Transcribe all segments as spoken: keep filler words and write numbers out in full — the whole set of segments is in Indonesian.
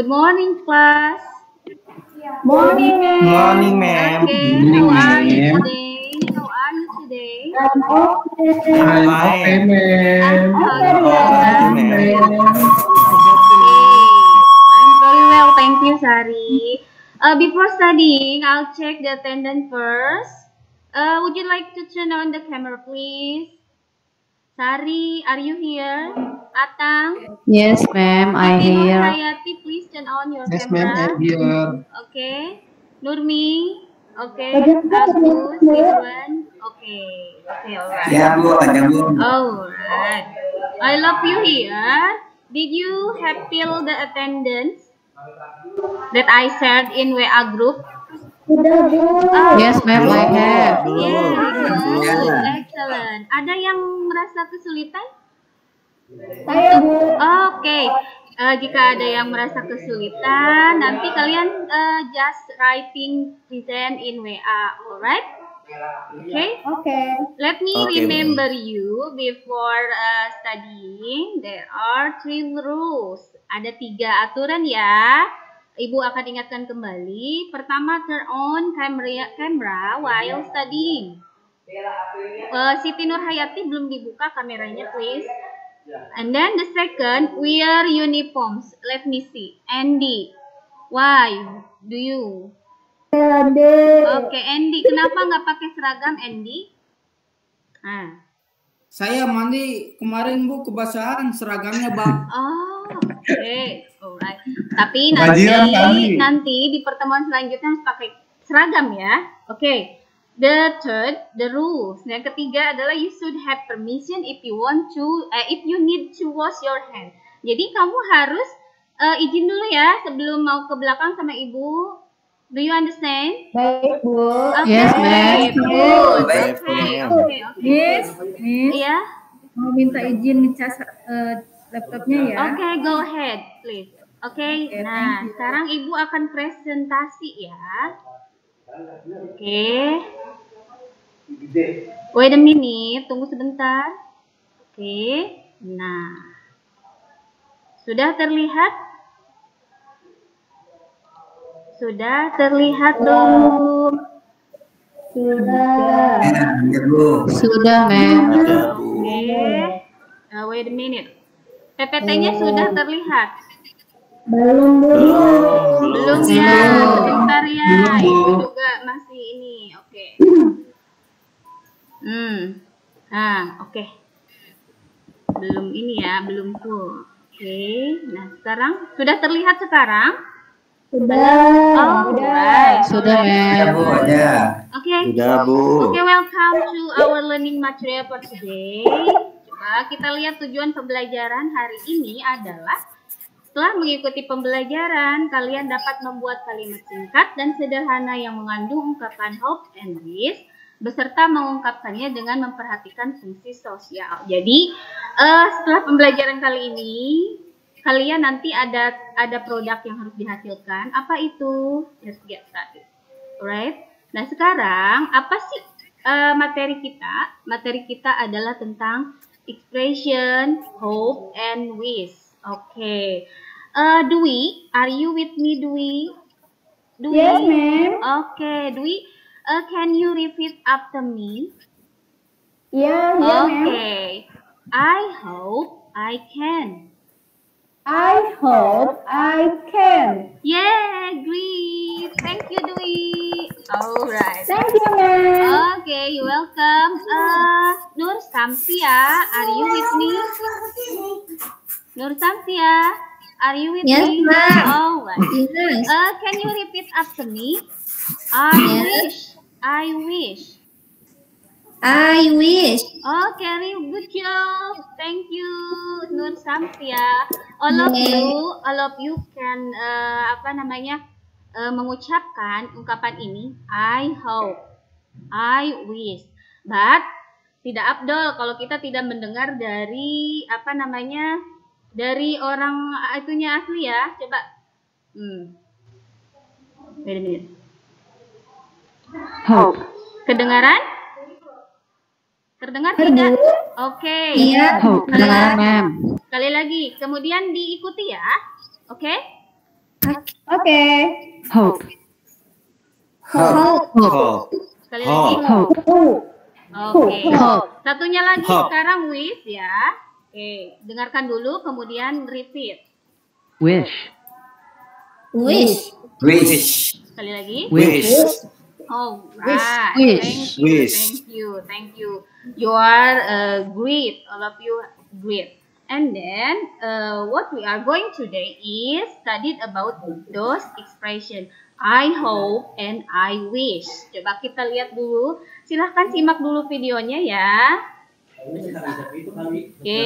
Good morning, class. Morning, ma'am. Morning, ma'am. Okay, Morning, how are you ma'am. today? How are you today? I'm okay. I'm Okay, fine. ma'am. I'm Okay, okay. ma'am. Okay, I'm very well, thank you, Sari. Uh, before studying, I'll check the attendance first. Uh, would you like to turn on the camera, please? Sari, are you here? Atang? Yes, ma'am, I Siti hear. Nurhayati, please turn on your Yes, ma'am, camera. I'm here. Okay. Nurmi? Okay. Bagaimana, Agus, Bu? Irwan? Okay. Okay, alright. Ya, Bu, ada Bu. Alright. I love you here. Did you have filled the attendance that I shared in W A group? Sudah, Bu. Oh, Yes, ma'am, I Belum, have. belum. yeah, good, Belum. excellent. Ada yang merasa kesulitan? Saya, Bu. Oke, Eh, jika ada yang merasa kesulitan, nanti kalian eh, just writing present in W A, alright? Okay. Oke. Let me Okay, remember you before uh, studying. There are three rules. Ada tiga aturan ya. Ibu akan ingatkan kembali. Pertama, turn on camera, camera while studying. Uh, Siti Nurhayati belum dibuka kameranya, please. And then the second, wear uniforms. Let me see. Andy, why do you? Ade. Oke, Andy, kenapa nggak pakai seragam, Andy? Ah. Saya mandi kemarin Bu kebasahan seragamnya Bang. Oh, oke, okay. Alright. Tapi Kajian nanti kami. nanti di pertemuan selanjutnya harus pakai seragam ya. Oke. Okay. The third, the rules. Yang ketiga adalah you should have permission if you want to, uh, if you need to wash your hand. Jadi kamu harus uh, izin dulu ya sebelum mau ke belakang sama ibu. Do you understand? Baik, Bu. Okay. Yes, ma'am. Good. Baik, Okay, ma'am. okay, okay. Miss, Miss, Iya. mau minta izin ngecas eh, laptopnya ya. Oke, go ahead, please. Oke, Oke, nah thank you. sekarang ibu akan presentasi ya. Oke. Wait a minute, tunggu sebentar. Oke, nah. Sudah terlihat? Sudah terlihat belum? Sudah. Ya, Bu. Sudah, ma'am. Ada, Bu. Oke. Uh, wait a minute. P P T-nya sudah terlihat? Belum, Bu. Belum ya, Belum. sebentar ya. Belum, Bu. Ibu juga masih ini. Oke. Hmm. Nah, oke. Belum ini ya, belum full. Oke. Nah, sekarang sudah terlihat sekarang? Sudah. Alright. Sudah, Ya, ma'am. Bu, ada. Oke. Sudah, Bu. Oke, welcome to our learning material for today. Coba kita lihat tujuan pembelajaran hari ini adalah setelah mengikuti pembelajaran, kalian dapat membuat kalimat singkat dan sederhana yang mengandung ungkapan hope and wish, beserta mengungkapkannya dengan memperhatikan fungsi sosial. Jadi, eh, setelah pembelajaran kali ini, kalian nanti ada ada produk yang harus dihasilkan. Apa itu? Let's get started. Alright. Nah, sekarang apa sih eh, materi kita? Materi kita adalah tentang expression, hope, and wish. Oke. Okay. Uh, Dwi, are you with me, Dwi? Dwi? Yes, ma'am. Okay, Dwi, uh, can you repeat after me? Iya, iya, ma'am. Okay. I hope I can. I hope I can. Yeah, great. Thank you, Dwi. Alright. Thank you, ma'am. Okay, you're welcome. Uh, Nur Samsia, are you with me? Nur Samsia, are you with Yes, me? ma'am. Alright. Yes. Uh, can you repeat after me? I Yes. wish. I wish. I wish. Okay, very good job. Thank you, Nur Samsia. All of Yes. you, all of you can uh, apa namanya uh, mengucapkan ungkapan ini. I hope, I wish. But tidak abdol kalau kita tidak mendengar dari apa namanya dari orang itunya asli ya. Coba. Hmm. Wait a minute. Hope. Kedengaran? Terdengar tidak? Oke. Iya. Hope. Kedengaran, ma'am. Sekali lagi. Kemudian diikuti ya. Oke? Oke. Hope. Hope. Hope. Sekali Hope. lagi. Hope. Oke. Hope. Satunya lagi Hope. sekarang wish ya. Oke, dengarkan dulu kemudian repeat. Wish. Wish. Wish. Sekali lagi. Wish. Oh, right. Wish. Thank you. Wish. Thank you. Thank you. You are uh, great. All of you great. And then uh, what we are going today is studied about those expression. I hope and I wish. Coba kita lihat dulu. Silahkan simak dulu videonya ya. Oke.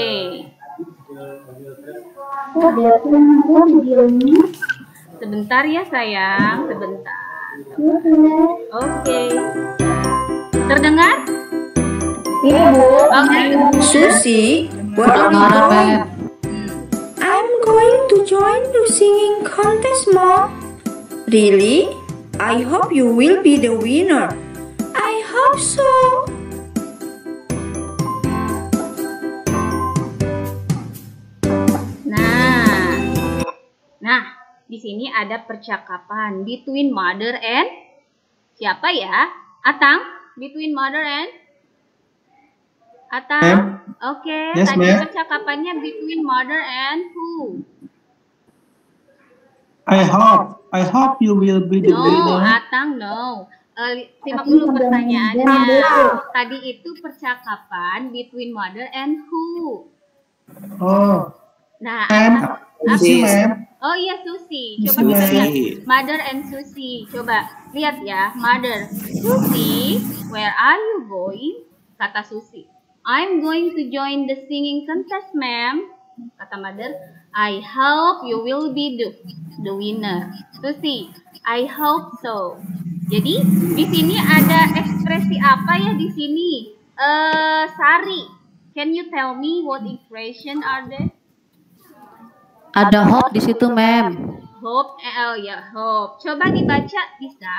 Sebentar ya sayang, sebentar. Oke. Terdengar? Iya, Bu. Oke. Susie, what are you Marah, doing? Mem. I'm going to join the singing contest, Mom. Really? I hope you will be the winner. I hope so. Nah. Nah, di sini ada percakapan between mother and siapa ya? Atang? Between mother and Atang? Ma'am. Oke, Yes, tadi ma'am. percakapannya between mother and who? I hope, I hope you will be the No, winner. Atang no. Eh, simak dulu pertanyaannya. Tadi itu percakapan between mother and who? Oh, Nah, ma'am, Atang- Susie, ma'am. Oh iya Susi. Coba Susi. kita lihat mother and Susi. Coba lihat ya, mother. Susi, where are you going? Kata Susi. I'm going to join the singing contest, ma'am. Kata mother. I hope you will be the the winner. Susi, I hope so. Jadi di sini ada ekspresi apa ya di sini? Eh, Sari, can you tell me what expression are there? Ada hope di situ, Mem. Hope, eh, oh ya hope. Coba dibaca bisa?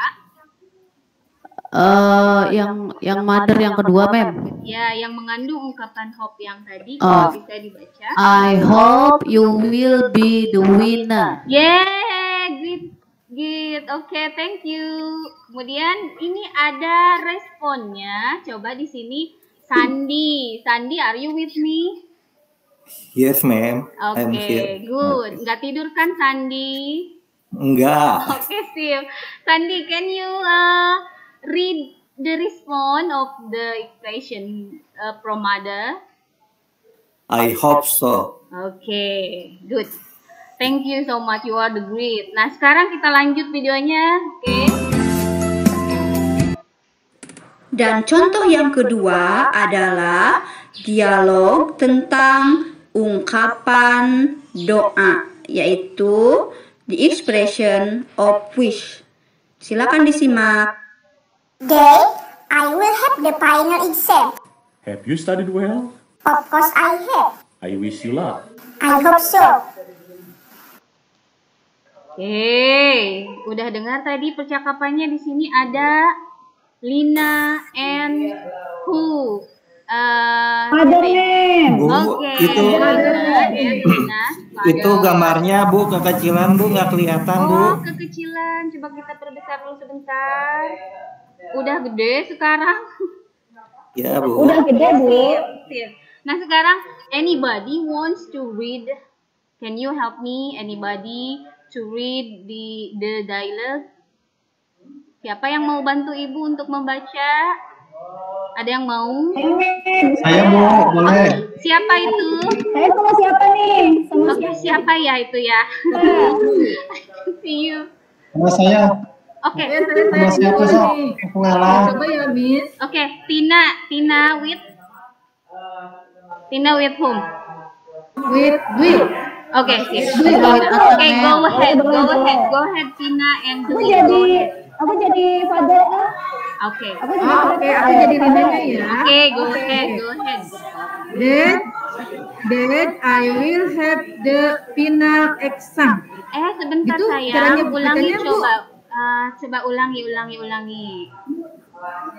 Eh, yang yang mother yang kedua, Mem. Ya, yang mengandung ungkapan hope yang tadi Oh. kalau bisa dibaca. I hope you will be the winner. Yeah, good, good. Oke, thank you. Kemudian ini ada responnya. Coba di sini Sandi. Sandi, are you with me? Yes, ma'am. Oke, I'm here. good. Nggak tidur kan Sandi? Enggak. Oke, sip. Sandi, can you uh, read the response of the expression uh, from mother? I hope so. Oke, good. Thank you so much. You are the great. Nah, sekarang kita lanjut videonya. Oke. Dan contoh yang kedua adalah dialog tentang ungkapan doa, yaitu the expression of wish. Silakan disimak. Day, I will have the final exam. Have you studied well? Of course I have. I wish you luck. I hope so. Oke, udah dengar tadi percakapannya di sini ada Lina and who? Uh, Mother, ma'am. Bu, Oke, itu Lina and Lina. itu gambarnya, Bu, kekecilan, Bu, nggak kelihatan, Bu. Oh, kekecilan. Coba kita perbesar dulu sebentar. Udah gede sekarang. Ya, Bu. Udah gede, Bu. Sip. Nah, sekarang anybody wants to read? Can you help me? Anybody to read the the dialogue? Siapa yang mau bantu Ibu untuk membaca? Ada yang mau? Saya, Bu, boleh. Siapa itu? Saya sama siapa nih? Sama Oke, siapa ya itu ya? See you. Sama saya, Oke. sama siapa, Sok? Aku ngalah. Coba ya, Miss. Oke, Tina, Tina with Tina with whom? With, with. Oke, sip. With Atang, Oke, Mem. go ahead, go ahead, go ahead, Tina and Aku Dwi. jadi, aku jadi father. ah. Oke. Aku jadi Oh, oke, aku jadi Linanya ya. Oke, go ahead, go ahead. Dad, Dad, I will have the final exam. Eh, sebentar Itu sayang, caranya ulangi bacanya, Bu. coba. Ah, coba ulangi, ulangi, ulangi.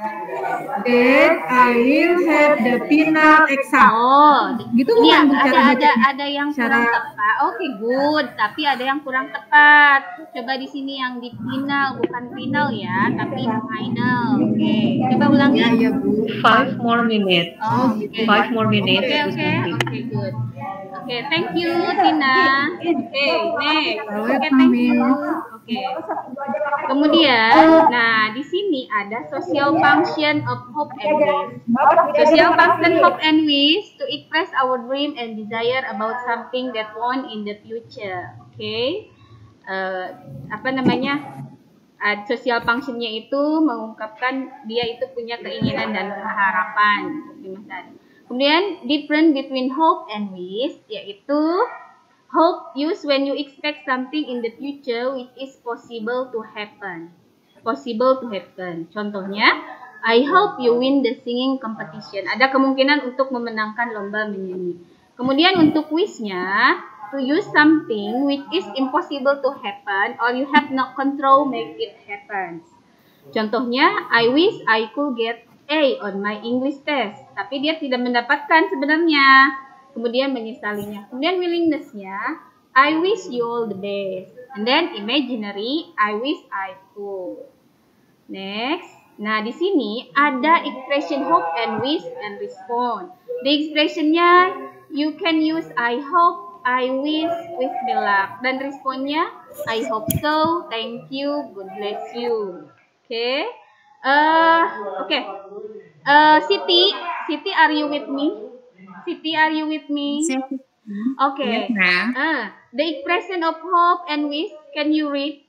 Then I will have the final exam. Oh, Gitu iya, bukan Bu, ada cara ada bacanya? ada yang kurang Cara- tepat. Oke, good. Tapi ada yang kurang tepat. Coba di sini yang di final, bukan final ya, tapi final. Oke, coba ulangi. Ya, ya Bu. Five more minutes. Oh, oke. Five more minutes. Oke, Bu oke, Santi. oke, good. Oke, thank you, Tina. Oke, next. Oke, Welcome, thank you. Min. Oke. Kemudian, nah di sini ada social function of hope and wish. Social function hope and wish to express our dream and desire about something that want in the future. Oke. Eh, apa namanya? Uh, social functionnya itu mengungkapkan dia itu punya keinginan dan harapan seperti Mas tadi. Kemudian different between hope and wish, yaitu hope used when you expect something in the future which is possible to happen. Possible to happen. Contohnya, I hope you win the singing competition. Ada kemungkinan untuk memenangkan lomba menyanyi. Kemudian untuk wish-nya, to use something which is impossible to happen or you have no control make it happen. Contohnya, I wish I could get A on my English test. Tapi dia tidak mendapatkan sebenarnya. Kemudian menyesalinya. Kemudian willingness-nya, I wish you all the best. And then imaginary, I wish I could. Next. Nah, di sini ada expression hope and wish and respond. The expression-nya, you can use I hope, I wish, wish me luck. Dan responnya, I hope so, thank you, God bless you. Oke. Okay. Uh, Oke. Okay. Uh, Siti, Siti, are you with me? Siti, are you with me? Oke. Okay. Uh, the expression of hope and wish, can you read?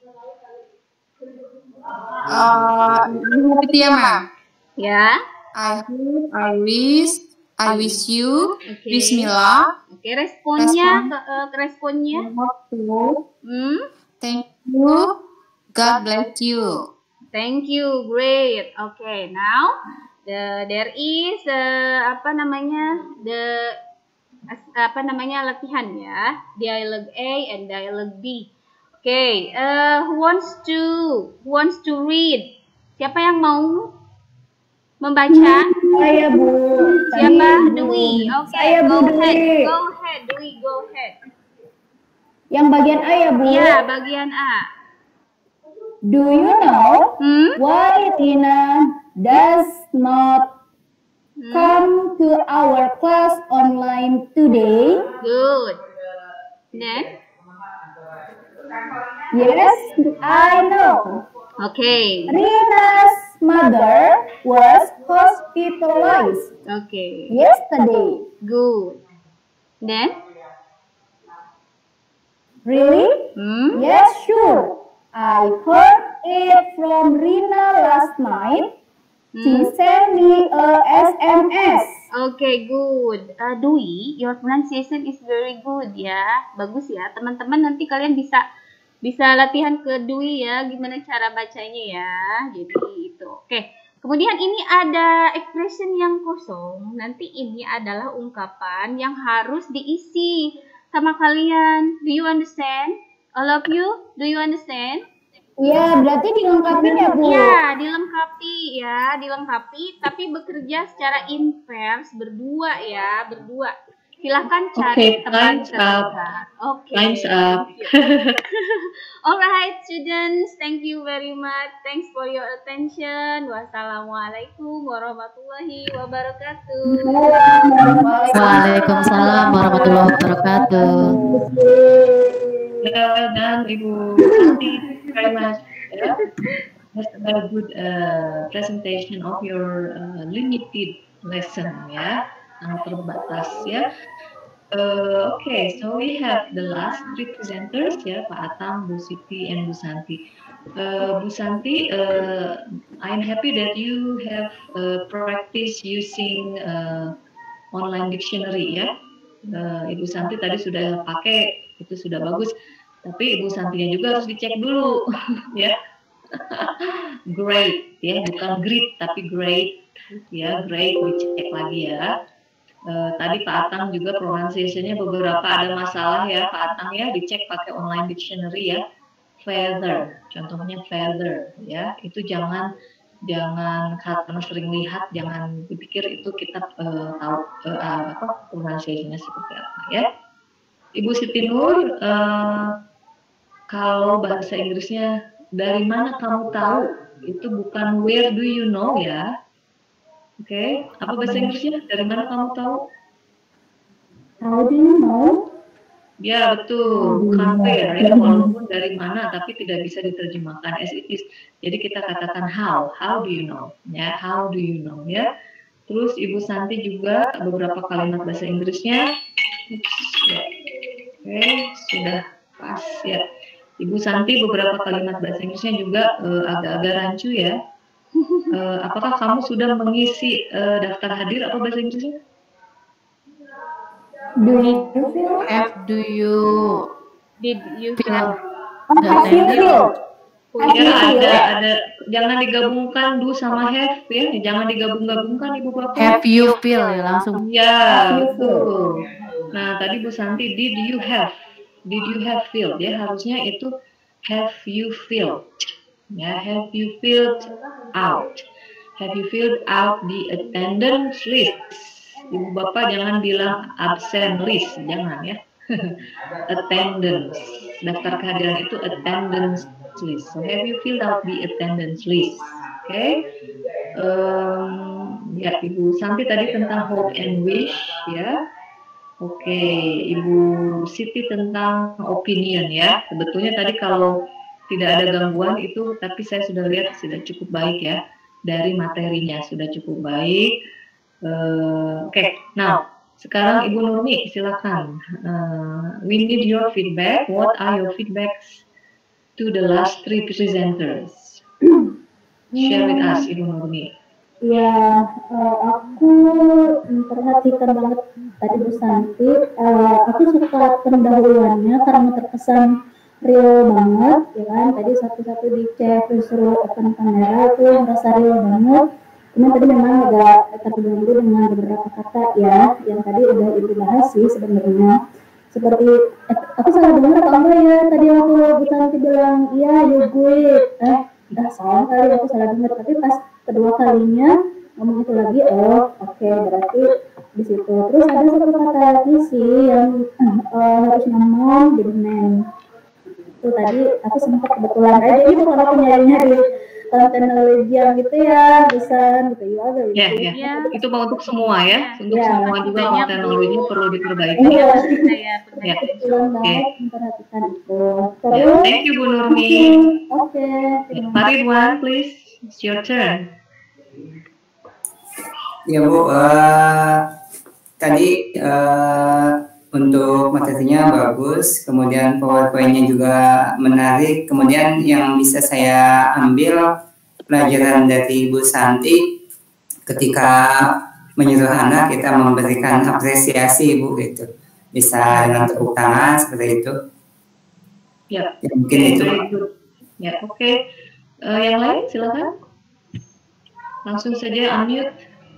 Uh, ya, Ma. Ya. I hope, I wish, I wish you, okay. wish me luck. Oke, okay, responnya, Respon. uh, responnya. Hmm? Thank you, God bless you. Thank you, great. Okay, now the there is uh, apa namanya the apa namanya latihan ya, dialog A and dialog B. Oke, okay, uh, who wants to who wants to read? Siapa yang mau membaca? Saya Bu. Siapa? Dwi. Oke, okay, Saya go Bu ahead. Dwi. Go ahead, Dwi, go ahead. Yang bagian A ya Bu? Iya, bagian A. Do you know hmm? why Tina does not hmm? come to our class online today? Good. Then? Yes, I know. Okay. Rina's mother was hospitalized. Okay. Yesterday. Good. Then? Really? Hmm? Yes, sure. I heard it from Rina last night. Hmm? She sent me a S M S. Okay, good. Uh, Dwi, your pronunciation is very good ya. Bagus ya. Teman-teman nanti kalian bisa bisa latihan ke Dwi ya, gimana cara bacanya ya. Jadi itu. Oke. Okay. Kemudian ini ada expression yang kosong. Nanti ini adalah ungkapan yang harus diisi sama kalian. Do you understand? All of you, do you understand? Iya, berarti dilengkapi ya, Bu? Iya, dilengkapi ya, dilengkapi. Tapi bekerja secara inverse, berdua ya, berdua. Silahkan cari okay, teman time's up. Oke. Okay. Time's up. Alright, students, thank you very much. Thanks for your attention. Wassalamualaikum warahmatullahi wabarakatuh. Waalaikumsalam warahmatullahi wabarakatuh. Well done, Ibu. Thank you very much. Yeah. That's a very good uh, presentation of your uh, limited lesson, ya. Sangat terbatas, ya. Uh, okay, so we have the last three presenters, ya, Pak Atang, Bu Siti, and Bu Santi. Uh, Bu Santi, uh, I'm happy that you have uh, practice using uh, online dictionary, ya. Uh, Ibu Santi tadi sudah pakai, itu sudah bagus. Tapi Ibu Santinya juga harus dicek dulu, ya. Great, ya, bukan great, tapi great, ya, great, dicek lagi ya. Uh, tadi Pak Atang juga pronunciation-nya beberapa ada masalah ya, Pak Atang ya, dicek pakai online dictionary ya. Feather, contohnya feather, ya, itu jangan jangan karena sering lihat, jangan dipikir itu kita uh, tahu uh, apa pronunciation-nya seperti apa ya. Ibu Siti Nur, uh, kalau bahasa Inggrisnya dari mana kamu tahu, itu bukan where do you know ya. Oke, okay. Apa bahasa Inggrisnya? Dari mana kamu tahu? How do you know? Ya betul, bukan where ya, walaupun dari mana tapi tidak bisa diterjemahkan as it is. Jadi kita katakan how, how do you know? Ya, how do you know ya. Terus Ibu Santi juga beberapa kalimat bahasa Inggrisnya. Ups, ya. Oke, sudah pas ya. Ibu Santi beberapa kalimat bahasa Inggrisnya juga uh, agak-agak rancu ya. Uh, apakah kamu sudah mengisi uh, daftar hadir apa bahasa Inggrisnya? Do you feel? Have do you Did you feel? have? Have you feel? Ya, ada ada jangan digabungkan do sama have ya, jangan digabung-gabungkan Ibu Bapak. Have you feel ya langsung. Ya, betul. Nah, tadi Bu Santi did you have? Did you have filled? Ya, harusnya itu have you filled. Ya, have you filled out? Have you filled out the attendance list? Ibu Bapak jangan bilang absent list, jangan ya. Attendance. Daftar kehadiran itu attendance list. So have you filled out the attendance list? Oke. Okay. Um, ya, Ibu Santi tadi tentang hope and wish ya. Oke, okay. Ibu Siti tentang opinion ya. Sebetulnya tadi kalau tidak ada gangguan itu, tapi saya sudah lihat sudah cukup baik ya. Dari materinya sudah cukup baik. Uh, Oke, okay. Now sekarang Ibu Nurmi silakan. Uh, we need your feedback. What are your feedbacks to the last three presenters? Share with us, Ibu Nurmi. Ya, uh, aku memperhatikan banget tadi Bu Santi. Uh, aku suka pendahuluannya karena terkesan real banget, ya kan? Tadi satu-satu dicek, disuruh open kamera itu merasa real banget. Cuma tadi memang agak terganggu dengan beberapa kata ya, yang tadi udah Ibu bahas sih sebenarnya. Seperti, eh, aku salah dengar apa enggak ya? Tadi aku Bu Santi bilang, iya, you good. Eh, udah salah kali aku salah dengar. Tapi pas kedua kalinya ngomong itu lagi, oh, oke, okay, berarti di situ. Terus ada satu kata lagi sih yang uh, harus ngomong jadi man. Itu tadi aku sempat kebetulan aja itu kalau aku nyari-nyari teknologi yang gitu ya, bisa gitu ya. Ya, ya. Ya. Itu mau untuk semua ya, untuk ya. Semua juga kalau teknologi perlu diperbaiki. Iya, ya. Oke. Memperhatikan itu. Ya. Thank you Bu Nurmi. Oke. Okay. Pak Ridwan, please, it's your turn. Ya Bu, uh, tadi uh, untuk materinya bagus, kemudian PowerPoint-nya juga menarik, kemudian yang bisa saya ambil pelajaran dari Ibu Santi ketika menyuruh anak kita memberikan apresiasi Bu gitu, bisa dengan tepuk tangan seperti itu. Ya, ya mungkin itu. Ya, oke. Okay. Uh, yang lain silakan. Langsung saja unmute.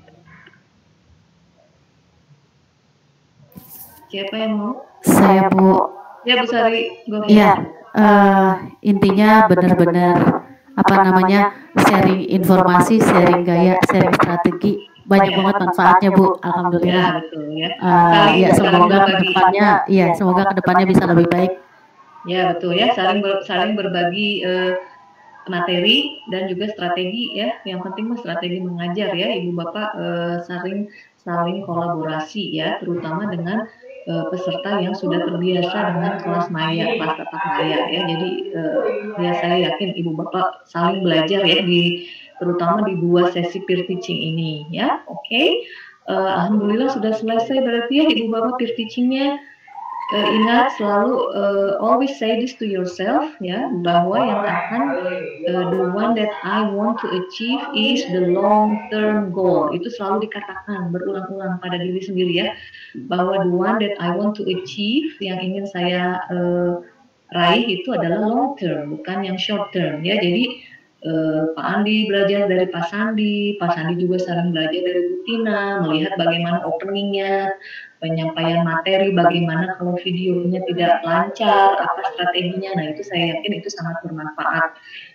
Siapa yang mau? Saya Bu. Ya Bu Sari. Iya. Uh, intinya benar-benar apa namanya sharing informasi, sharing gaya, sharing strategi. Banyak banget manfaatnya Bu. Alhamdulillah. Ya, betul ya. Uh, ya semoga kedepannya, iya semoga kedepannya bisa lebih baik. Ya betul ya. Saling ber, saling berbagi uh, materi dan juga strategi ya. Yang penting mah strategi mengajar ya. Ibu Bapak uh, saling saling kolaborasi ya, terutama dengan uh, peserta yang sudah terbiasa dengan kelas maya, kelas tatap maya ya. Jadi uh, ya saya yakin Ibu Bapak saling belajar ya di terutama di dua sesi peer teaching ini ya. Oke. Okay. Uh, Alhamdulillah sudah selesai berarti ya Ibu Bapak peer teachingnya. Uh, ingat selalu uh, always say this to yourself ya, bahwa yang akan uh, the one that I want to achieve is the long term goal. Itu selalu dikatakan berulang-ulang pada diri sendiri ya, bahwa the one that I want to achieve, yang ingin saya uh, raih itu adalah long term, bukan yang short term ya. Jadi uh, Pak Andi belajar dari Pak Sandi, Pak Sandi juga sering belajar dari Bu Tina, melihat bagaimana openingnya, penyampaian materi, bagaimana kalau videonya tidak lancar, apa strateginya. Nah itu saya yakin itu sangat bermanfaat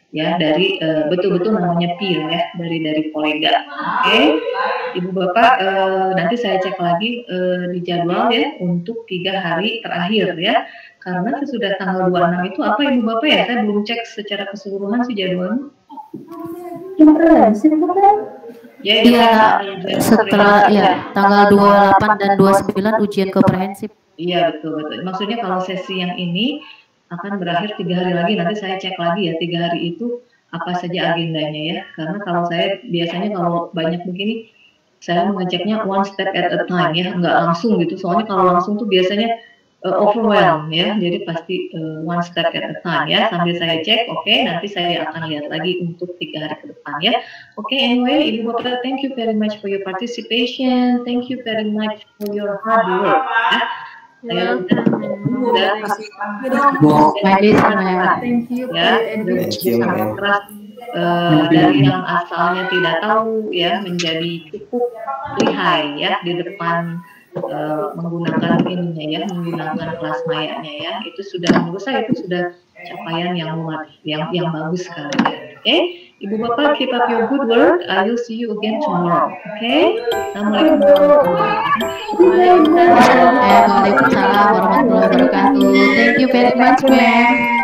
ya dari uh, betul-betul namanya peer ya, dari dari kolega. Oke, okay? Ibu Bapak uh, nanti saya cek lagi uh, di jadwal ya untuk tiga hari terakhir ya. Karena sesudah tanggal dua puluh enam itu apa Ibu Bapak ya? Saya belum cek secara keseluruhan sih jadwalnya. Komprehensif bukan? Ya, Iya, setelah ya tanggal dua puluh delapan dan dua puluh sembilan ujian komprehensif. Iya betul betul. Maksudnya kalau sesi yang ini akan berakhir tiga hari lagi, nanti saya cek lagi ya tiga hari itu apa saja agendanya ya. Karena kalau saya biasanya kalau banyak begini saya mengeceknya one step at a time ya, nggak langsung gitu. Soalnya kalau langsung tuh biasanya uh, overwhelm ya, jadi pasti uh, one step at a time ya. Sambil saya cek, oke, okay, nanti saya akan lihat lagi untuk tiga hari ke depan ya. Oke, okay, anyway, Ibu Bapak, thank you very much for your participation, thank you very much for your hard work. Ya. Saya udah Thank you. Ya, sangat keras uh, dari yang asalnya tidak tahu ya menjadi cukup lihai ya di depan uh, menggunakan ininya ya, menggunakan kelas mayanya ya. Itu sudah menurut saya itu sudah capaian yang luar yang yang bagus sekali ya. Oke, okay? Ibu Bapak, keep up your good work. I will see you again tomorrow. Oke, okay? Assalamualaikum warahmatullahi wabarakatuh. Waalaikumsalam warahmatullahi wabarakatuh. Thank you very much, ma'am.